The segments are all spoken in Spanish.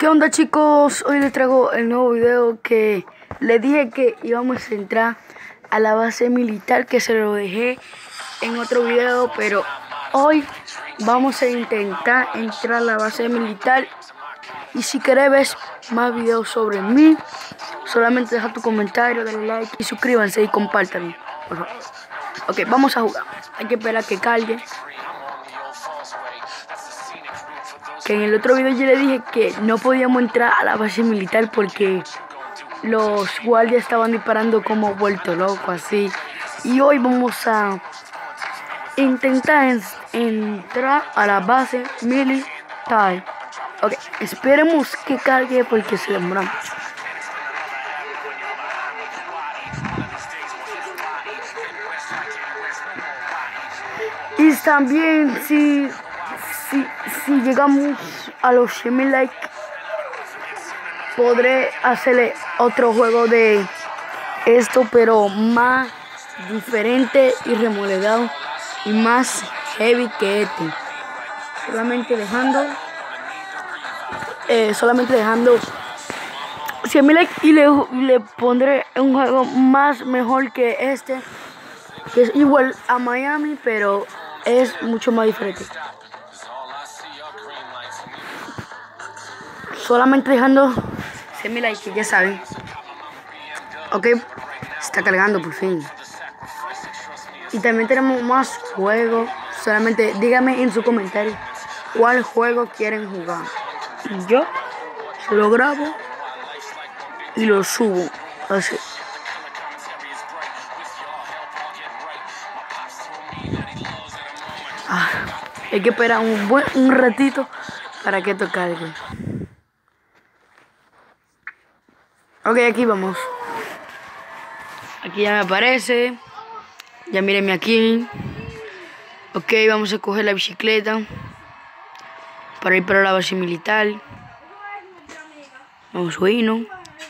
¿Qué onda, chicos? Hoy les traigo el nuevo video que les dije que íbamos a entrar a la base militar, que se lo dejé en otro video, pero hoy vamos a intentar entrar a la base militar. Y si querés ver más videos sobre mí, solamente deja tu comentario, dale like y suscríbanse y compártanlo, por favor. Ok, vamos a jugar. Hay que esperar a que cargue. Que en el otro video yo le dije que no podíamos entrar a la base militar porque los guardias estaban disparando como vuelto loco así. Y hoy vamos a intentar entrar a la base militar. Ok, esperemos que cargue porque se demora mucho. Y también si llegamos a los 100,000 likes, podré hacerle otro juego de esto, pero más diferente y remodelado y más heavy que este. Solamente dejando 100,000 likes y le pondré un juego más mejor que este, que es igual a Miami, pero es mucho más diferente. Solamente dejando 100,000 likes, ya saben. Ok, se está cargando por fin. Y también tenemos más juegos. Solamente díganme en su comentario cuál juego quieren jugar. Y yo lo grabo y lo subo así. Hay que esperar un ratito para que esto cargue. Ok, aquí vamos. Aquí ya me aparece. Ya mírenme aquí. Ok, vamos a coger la bicicleta para ir para la base militar. Vamos a subirnos.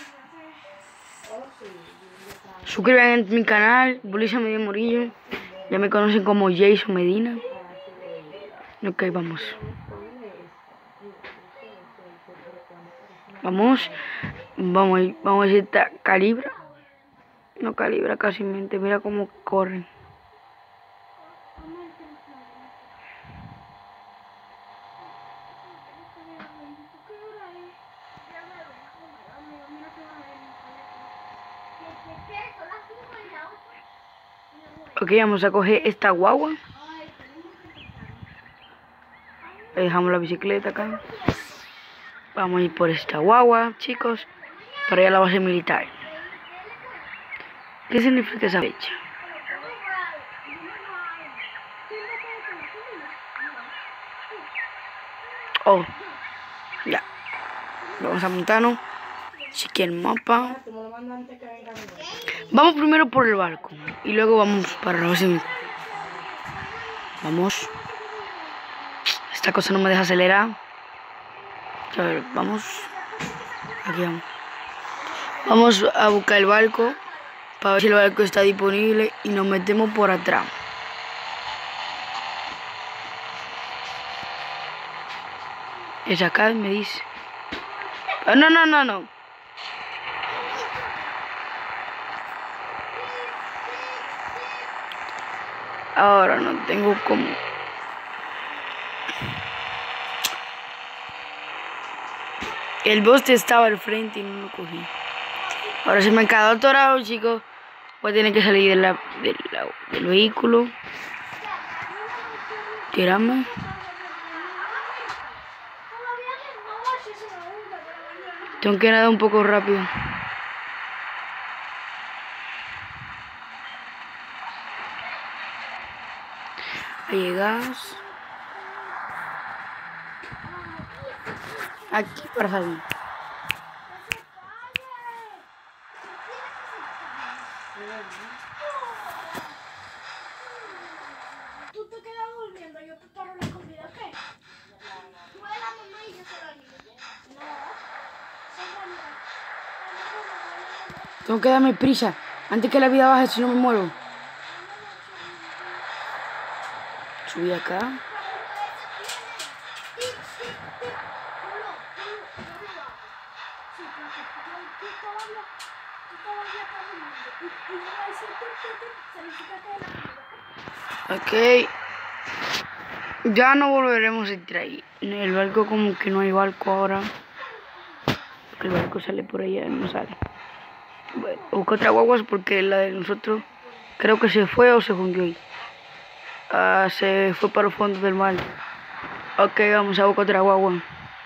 Suscríbanse a mi canal, Bulisa Medio Morillo. Ya me conocen como Jason Medina. Ok, vamos. Vamos a ver si esta calibra. No calibra casi mente, mira cómo corren. Ok, vamos a coger esta guagua. Dejamos la bicicleta acá. Vamos a ir por esta guagua, chicos, para ir a la base militar. ¿Qué significa esa fecha? Oh, ya. Vamos a montarnos. Si quieren mapa. Vamos primero por el barco y luego vamos para la base militar. Vamos. Esta cosa no me deja acelerar. A ver, vamos. Aquí vamos. Vamos a buscar el barco para ver si el barco está disponible y nos metemos por atrás. Es acá, me dice. Oh, no. Ahora no tengo como. El boste estaba al frente y no lo cogí. Ahora se me ha quedado atorado, chicos. Voy a tener que salir del vehículo. Tirarme. Tengo que nadar un poco rápido. Ahí llegas. Aquí para salir. Tú te quedas durmiendo, yo te paro la comida, ¿qué? Tú eres la mamá y yo soy la niña. No, Tengo que darme prisa antes que la vida baje, si no me muero. Subí acá. todavía estás durmiendo. Y yo voy a decir, significa que la comida. Ok. Ya no volveremos a entrar ahí. El barco como que no hay barco ahora. Porque el barco sale por allá, no sale. Bueno, busco otra guagua porque la de nosotros creo que se fue o se hundió ahí. Se fue para los fondos del mar. Ok, vamos a buscar otra guagua.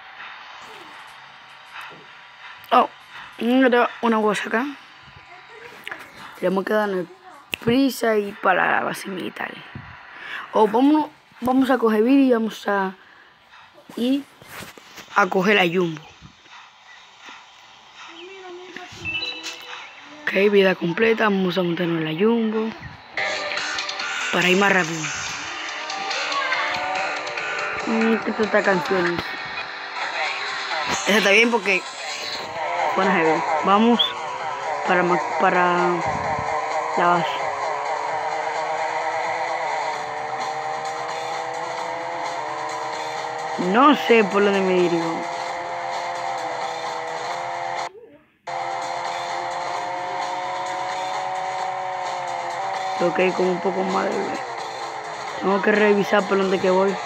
Oh, una guagua acá. Tenemos que darnos prisa y para la base militar. Vamos a coger vida y vamos a ir a coger la Jumbo. Ok, vida completa, vamos a montarnos en la Jumbo para ir más rápido. ¿Qué tal estas canciones? Esa está bien porque bueno, vamos para la base. No sé por dónde me dirijo. Creo que hay como un poco más de... Tengo que revisar por dónde que voy.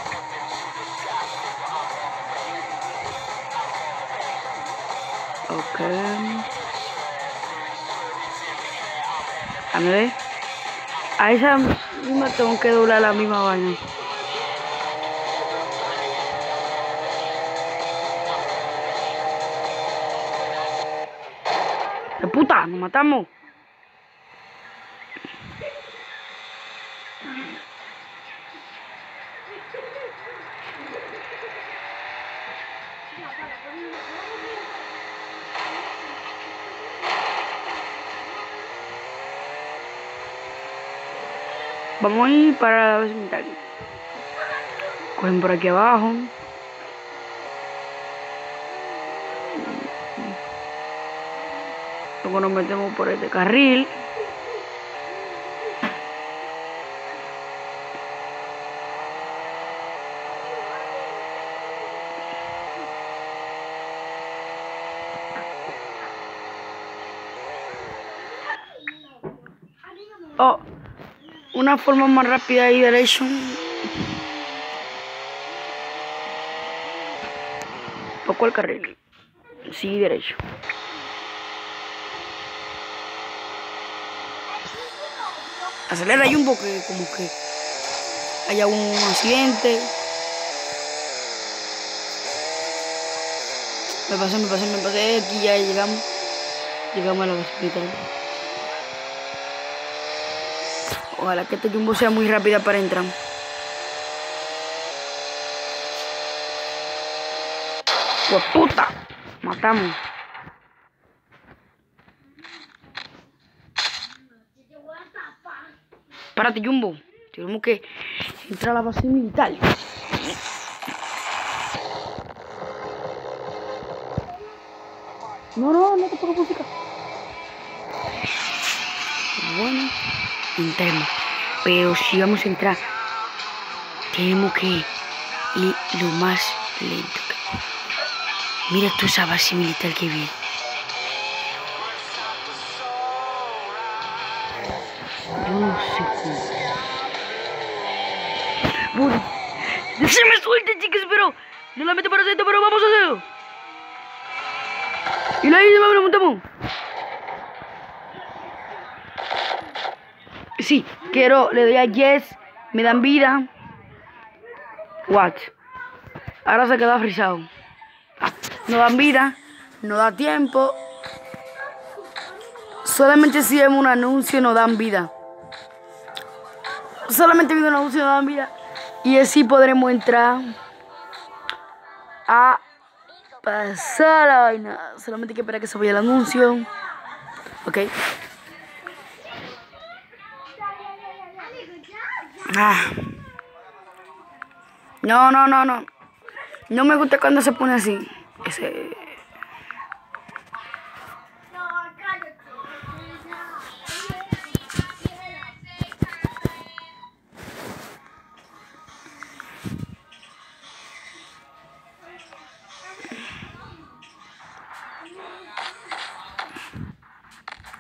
Ok. A ver. A esa misma tengo que doblar la misma vaina. ¡Qué puta! ¡Nos matamos! Vamos a ir para la base militar. Cogen por aquí abajo. Luego nos metemos por este carril. Oh, una forma más rápida y derecho. Poco el carril. Sí, derecho. Acelera Jumbo que como que haya un accidente. Me pasé. Aquí ya llegamos. Llegamos a la base militar. Ojalá que este Jumbo sea muy rápida para entrar. ¡Pues puta! Matamos. Párate, Jumbo. Tenemos que entrar a la base militar. No te pongas música. Bueno, entremos. Pero si vamos a entrar, tenemos que ir lo más lento que podamos. Mira tú esa base militar que viene. Yo no sé cómo. Bueno, se me suelte, chicas, pero no la meto para adentro, pero vamos a hacerlo. Y la isla me lo montamos. Sí, quiero, le doy a yes, me dan vida. What? Ahora se queda frisado. No dan vida, no da tiempo. Solamente si vemos un anuncio no dan vida. Solamente viendo un anuncio no dan vida. Y así podremos entrar a pasar la vaina. Solamente hay que esperar que se vaya el anuncio. Ok. No. No me gusta cuando se pone así.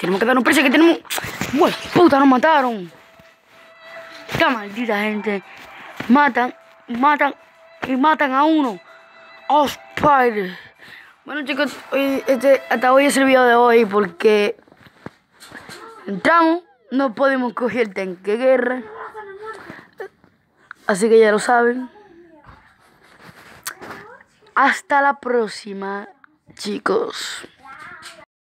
Tenemos que dar un precio que tenemos. ¡Uy, puta, nos mataron! ¡Qué maldita gente! Matan a uno. ¡Oh, Spider! Bueno, chicos, hasta hoy es el video de hoy porque entramos, no podemos coger el tanque de guerra. Así que ya lo saben. Hasta la próxima, chicos.